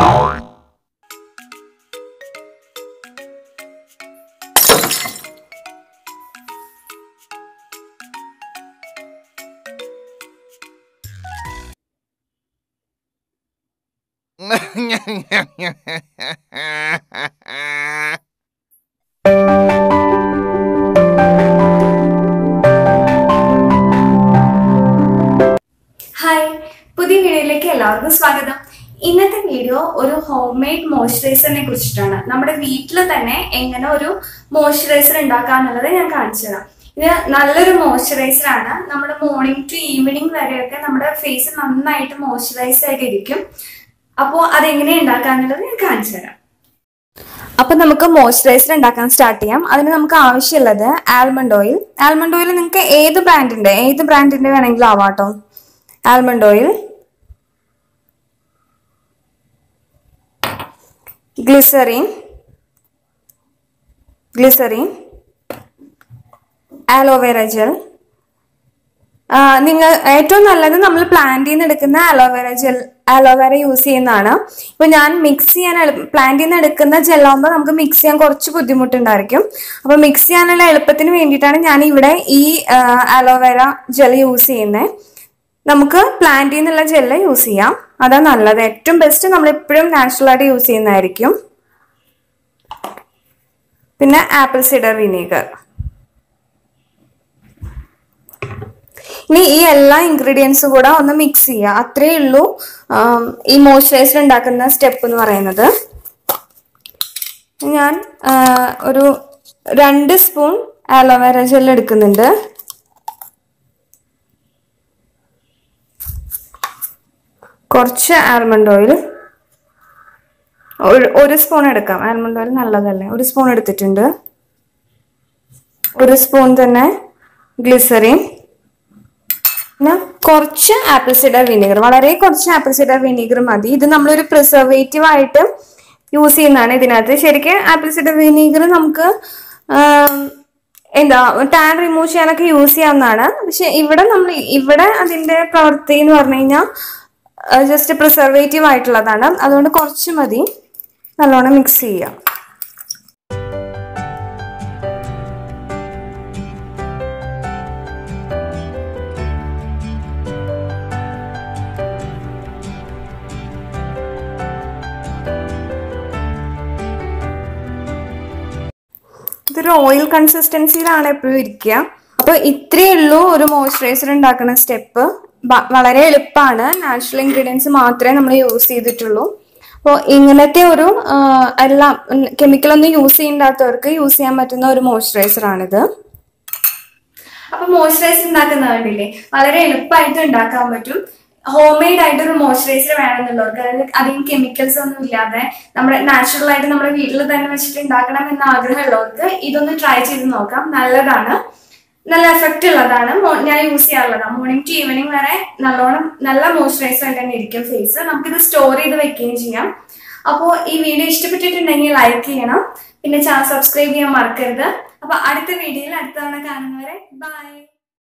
പുതിയ വീഡിയോയിലേക്ക് എല്ലാവർക്കും സ്വാഗതം. ഇന്നത്തെ വീഡിയോ ഒരു ഹോം മെയ്ഡ് മോയ്സ്ചറൈസറിനെ കുറിച്ചിട്ടാണ്. നമ്മുടെ വീട്ടിൽ തന്നെ എങ്ങനെ ഒരു മോയ്സ്ചറൈസർ ഉണ്ടാക്കാന്നുള്ളത് ഞാൻ കാണിച്ചു തരാം. ഇത് നല്ലൊരു മോയ്സ്ചറൈസർ ആണ്. നമ്മുടെ മോർണിംഗ് ടു ഈവനിങ് വരെയൊക്കെ നമ്മുടെ ഫേസ് നന്നായിട്ട് മോയ്സ്ചറൈസ് ആയിട്ട് ഇരിക്കും. അപ്പോൾ അതെങ്ങനെ ഉണ്ടാക്കാന്നുള്ളത് ഞാൻ കാണിച്ചു തരാം. അപ്പൊ നമുക്ക് മോയ്സ്ചറൈസർ ഉണ്ടാക്കാൻ സ്റ്റാർട്ട് ചെയ്യാം. അതിന് നമുക്ക് ആവശ്യമുള്ളത് ആൽമണ്ട് ഓയിൽ. ആൽമണ്ട് ഓയിൽ നിങ്ങൾക്ക് ഏത് ബ്രാൻഡിന്റെ വേണമെങ്കിലും ആവാട്ടോ. Almond oil, glycerin, aloe vera gel. നിങ്ങൾ ഏറ്റവും നല്ലത് നമ്മൾ പ്ലാന്റിൽ നിന്ന് എടുക്കുന്ന ആലോവേര യൂസ് ചെയ്യുന്നതാണ്. ഇപ്പൊ ഞാൻ മിക്സ് ചെയ്യാൻ പ്ലാന്റിൽ നിന്ന് എടുക്കുന്ന ജെല്ലാകുമ്പോൾ നമുക്ക് മിക്സ് ചെയ്യാൻ കുറച്ച് ബുദ്ധിമുട്ടുണ്ടായിരിക്കും. അപ്പൊ മിക്സ് ചെയ്യാനുള്ള എളുപ്പത്തിന് വേണ്ടിയിട്ടാണ് ഞാൻ ഇവിടെ ഈ ആലോവേര ജെൽ യൂസ് ചെയ്യുന്നത്. നമുക്ക് പ്ലാന്റിൽ നിന്നുള്ള ജെല്ല് യൂസ് ചെയ്യാം, അതാ നല്ലത്. ഏറ്റവും ബെസ്റ്റ് നമ്മൾ എപ്പോഴും നാച്ചുറൽ ആയിട്ട് യൂസ് ചെയ്യുന്നതായിരിക്കും. പിന്നെ ആപ്പിൾ സിഡർ വിനീഗർ. ഇനി ഈ എല്ലാ ഇൻഗ്രീഡിയൻസും കൂടെ ഒന്ന് മിക്സ് ചെയ്യുക. അത്രയേ ഉള്ളൂ ഈ മോയ്സ്ചറൈസർ ഉണ്ടാക്കുന്ന സ്റ്റെപ്പ് എന്ന് പറയുന്നത്. ഞാൻ ഒരു 2 സ്പൂൺ ആലോവേര ജെൽ എടുക്കുന്നുണ്ട്. കുറച്ച് ആൽമണ്ട് ഓയിൽ, 1 സ്പൂൺ എടുക്കാം. ആൽമണ്ട് ഓയിൽ നല്ലതല്ലേ. 1 സ്പൂൺ എടുത്തിട്ടുണ്ട്. 1 സ്പൂൺ തന്നെ ഗ്ലിസറിൻ, പിന്നെ കുറച്ച് ആപ്പിൾ സിഡർ വിനീഗർ. വളരെ കുറച്ച് ആപ്പിൾ സിഡർ വിനീഗർ മതി. ഇത് നമ്മളൊരു പ്രിസർവേറ്റീവ് ആയിട്ട് യൂസ് ചെയ്യുന്നതാണ് ഇതിനകത്ത്. ശരിക്കും ആപ്പിൾ സിഡർ വിനീഗർ നമുക്ക് ടാൻ റിമൂവ് ചെയ്യാനൊക്കെ യൂസ് ചെയ്യാവുന്നതാണ്. പക്ഷെ ഇവിടെ അതിന്റെ പ്രവൃത്തി എന്ന് പറഞ്ഞു കഴിഞ്ഞാൽ ജസ്റ്റ് പ്രിസർവേറ്റീവ് ആയിട്ടുള്ളതാണ്. അതുകൊണ്ട് കുറച്ച് മതി. നല്ലോണം മിക്സ് ചെയ്യാം. ഇതൊരു ഓയിൽ കൺസിസ്റ്റൻസിയിലാണ് എപ്പോഴും ഇരിക്കുക. അപ്പൊ ഇത്രയേ ഉള്ളൂ ഒരു മോയ്സ്ചറൈസർ ഉണ്ടാക്കുന്ന സ്റ്റെപ്പ്. വളരെ എളുപ്പമാണ്. നാച്ചുറൽ ഇൻഗ്രീഡിയൻസ് മാത്രമേ നമ്മൾ യൂസ് ചെയ്തിട്ടുള്ളൂ. അപ്പോൾ ഇങ്ങനത്തെ ഒരു എല്ലാം കെമിക്കലൊന്നും യൂസ് ചെയ്യാത്തവർക്ക് യൂസ് ചെയ്യാൻ പറ്റുന്ന ഒരു മോയ്സ്ചറൈസർ ആണിത്. അപ്പൊ മോയ്സ്ചറൈസർ ഉണ്ടാക്കുന്ന കണ്ടില്ലേ, വളരെ എളുപ്പമായിട്ട് ഉണ്ടാക്കാൻ പറ്റും. ഹോം മെയ്ഡ് ആയിട്ട് ഒരു മോയ്സ്ചറൈസർ വേണമെന്നുള്ളവർക്ക്, അതായത് അധികം കെമിക്കൽസ് ഒന്നും ഇല്ലാതെ നമ്മുടെ നാച്ചുറൽ ആയിട്ട് നമ്മുടെ വീട്ടിൽ തന്നെ വെച്ചിട്ട് ഉണ്ടാക്കണം എന്ന ആഗ്രഹമുള്ളവർക്ക് ഇതൊന്ന് ട്രൈ ചെയ്ത് നോക്കാം. നല്ലതാണ്, നല്ല എഫക്റ്റ് ഉള്ളതാണ്. ഞാൻ യൂസ് ചെയ്യാറുള്ളതാണ്. മോർണിംഗ് ടു ഈവനിങ് വരെ നല്ല മോയ്സ്ചറൈസർ ആയിട്ട് തന്നെ ഇരിക്കും ഫേസ്. നമുക്കിത് സ്റ്റോർ ചെയ്ത് വെക്കുകയും ചെയ്യാം. അപ്പോൾ ഈ വീഡിയോ ഇഷ്ടപ്പെട്ടിട്ടുണ്ടെങ്കിൽ ലൈക്ക് ചെയ്യണം, പിന്നെ ചാനൽ സബ്സ്ക്രൈബ് ചെയ്യാൻ മറക്കരുത്. അപ്പൊ അടുത്ത വീഡിയോയിൽ അടുത്ത തവണ കാണുന്നവരെ ബൈ.